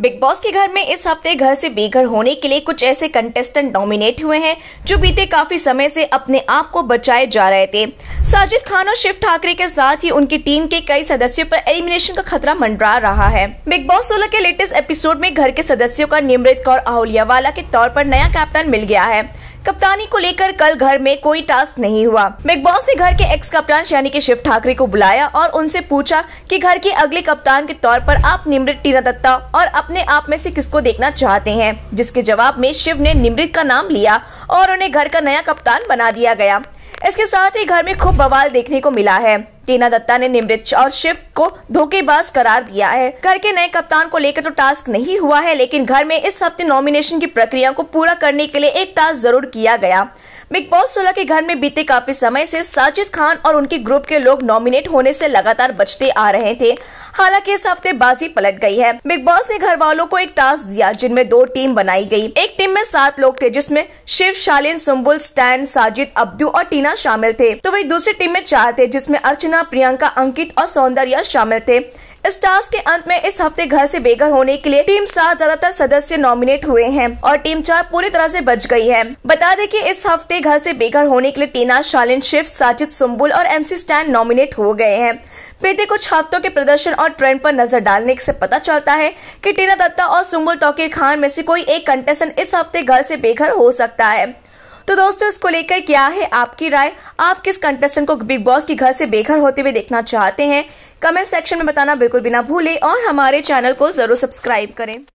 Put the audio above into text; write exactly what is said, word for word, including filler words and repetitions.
Big boss के घर में इस हफ्ते घर से बेघर होने के लिए कुछ ऐसे कंटेस्टेंट नॉमिनेट हुए हैं जो बीते काफी समय से अपने आप को बचाए जा रहे थे। साजिद खान और शिव ठाकरे के साथ ही उनकी टीम के कई सदस्यों पर एलिमिनेशन का खतरा मंडरा रहा है। बिग बॉस सोलह के लेटेस्ट एपिसोड में घर के सदस्यों का निमृत कौर आहूलियावाला के तौर पर नया कैप्टन मिल गया है। कप्तानी को लेकर कल घर में कोई टास्क नहीं हुआ। बिग बॉस ने घर के एक्स कप्तान यानी कि शिव ठाकरे को बुलाया और उनसे पूछा कि घर के अगले कप्तान के तौर पर आप निमृत, टीना दत्ता और अपने आप में से किसको देखना चाहते हैं, जिसके जवाब में शिव ने निमृत का नाम लिया और उन्हें घर का नया कप्तान बना दिया गया। इसके साथ ही घर में खूब बवाल देखने को मिला है। टीना दत्ता ने निमृत और शिव को धोखेबाज करार दिया है। घर के नए कप्तान को लेकर तो टास्क नहीं हुआ है, लेकिन घर में इस हफ्ते नॉमिनेशन की प्रक्रिया को पूरा करने के लिए एक टास्क जरूर किया गया। बिग बॉस सोलह के घर में बीते काफी समय से साजिद खान और उनके ग्रुप के लोग नॉमिनेट होने से लगातार बचते आ रहे थे। हालांकि इस हफ्ते बाजी पलट गई है। बिग बॉस ने घर वालों को एक टास्क दिया जिनमें दो टीम बनाई गई। एक टीम में सात लोग थे जिसमें शिव, शालीन, सुम्बुल, स्टैन, साजिद, अब्दू और टीना शामिल थे। तो वही दूसरी टीम में चार थे जिसमें अर्चना, प्रियंका, अंकित और सौंदर्या शामिल थे। इस टास्क के अंत में इस हफ्ते घर से बेघर होने के लिए टीम सात ज्यादातर सदस्य नॉमिनेट हुए हैं और टीम चार पूरी तरह से बच गई है। बता दें कि इस हफ्ते घर से बेघर होने के लिए टीना, शालीन, शिव, साजिद, सुम्बुल और एमसी स्टैन नॉमिनेट हो गए हैं। बीते कुछ हफ्तों के प्रदर्शन और ट्रेंड पर नजर डालने से पता चलता है कि टीना दत्ता और सुम्बुल तौकीर खान में से कोई एक कंटेस्टेंट इस हफ्ते घर से बेघर हो सकता है। तो दोस्तों, इसको लेकर क्या है आपकी राय? आप किस कंटेस्टेंट को बिग बॉस के घर से बेघर होते हुए देखना चाहते हैं? कमेंट सेक्शन में बताना बिल्कुल भी ना भूलें और हमारे चैनल को जरूर सब्सक्राइब करें।